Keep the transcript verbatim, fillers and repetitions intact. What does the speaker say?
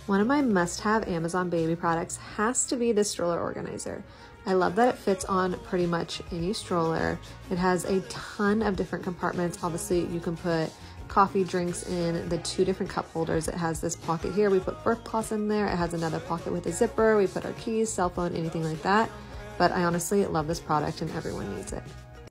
One of my must-have Amazon baby products has to be this stroller organizer. I love that it fits on pretty much any stroller. It has a ton of different compartments. Obviously, you can put coffee drinks in the two different cup holders. It has this pocket here. We put birth cloths in there. It has another pocket with a zipper. We put our keys, cell phone, anything like that. But I honestly love this product and everyone needs it.